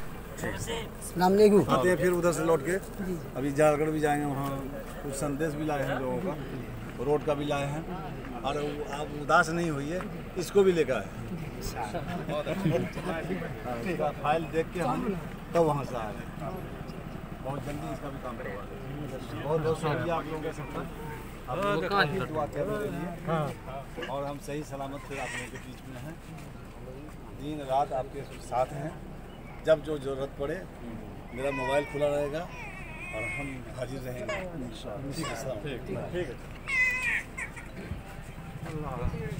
आते हैं फिर उधर से लौट के अभी झारखंड भी जाएंगे, वहाँ कुछ संदेश भी लाए हैं लोगों का, रोड का भी लाए हैं। और आप उदास नहीं होइए, इसको भी लेकर आए हैं। फाइल देख के हम तब वहाँ से आए हैं, बहुत जल्दी इसका भी काम करवा दें। बहुत बहुत शुक्रिया आप लोगों का सबका, आप लोगों का दुआ करने के लिए। और हम सही सलामत से आप लोगों के बीच में हैं, दिन रात आपके साथ हैं। जब जो ज़रूरत पड़े मेरा मोबाइल खुला रहेगा और हम हाजिर रहेंगे। ठीक है सर, ठीक है।